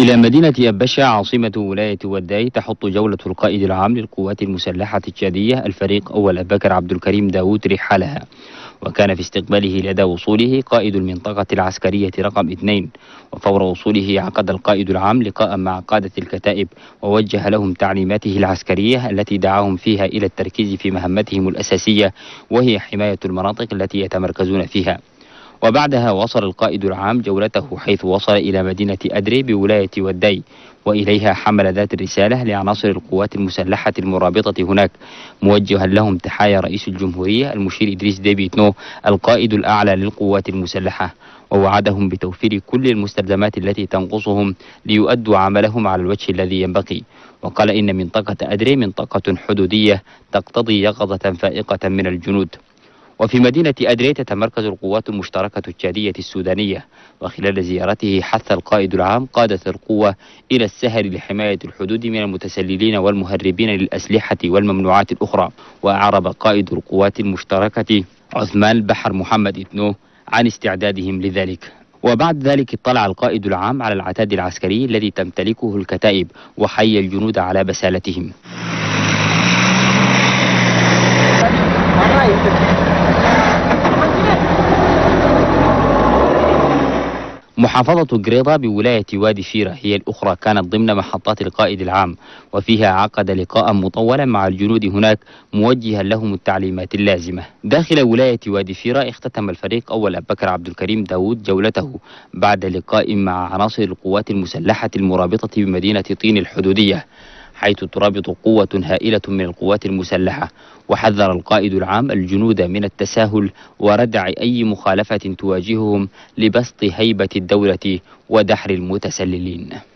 إلى مدينة أبشة عاصمة ولاية وداي تحط جولة القائد العام للقوات المسلحة التشادية الفريق أول أبكر عبد الكريم داوود رحالها. وكان في استقباله لدى وصوله قائد المنطقة العسكرية رقم 2. وفور وصوله عقد القائد العام لقاء مع قادة الكتائب ووجه لهم تعليماته العسكرية التي دعاهم فيها إلى التركيز في مهمتهم الأساسية، وهي حماية المناطق التي يتمركزون فيها. وبعدها واصل القائد العام جولته حيث وصل إلى مدينة أدري بولاية وداي، وإليها حمل ذات الرسالة لعناصر القوات المسلحة المرابطة هناك، موجها لهم تحايا رئيس الجمهورية المشير إدريس ديبي إتنو القائد الأعلى للقوات المسلحة، ووعدهم بتوفير كل المستلزمات التي تنقصهم ليؤدوا عملهم على الوجه الذي ينبغي. وقال إن منطقة أدري منطقة حدودية تقتضي يقظة فائقة من الجنود. وفي مدينة أدري تتمركز القوات المشتركة التشادية السودانية. وخلال زيارته حث القائد العام قادة القوة إلى السهر لحماية الحدود من المتسللين والمهربين للأسلحة والممنوعات الأخرى. وأعرب قائد القوات المشتركة عثمان البحر محمد إتنو عن استعدادهم لذلك. وبعد ذلك اطلع القائد العام على العتاد العسكري الذي تمتلكه الكتائب وحيا الجنود على بسالتهم. محافظة قريضة بولاية وادي فيرة هي الأخرى كانت ضمن محطات القائد العام، وفيها عقد لقاء مطولا مع الجنود هناك موجها لهم التعليمات اللازمة. داخل ولاية وادي فيرة اختتم الفريق أول أبكر عبد الكريم داوود جولته بعد لقاء مع عناصر القوات المسلحة المرابطة بمدينة طين الحدودية، حيث ترابط قوة هائلة من القوات المسلحة. وحذر القائد العام الجنود من التساهل وردع أي مخالفة تواجههم لبسط هيبة الدولة ودحر المتسللين.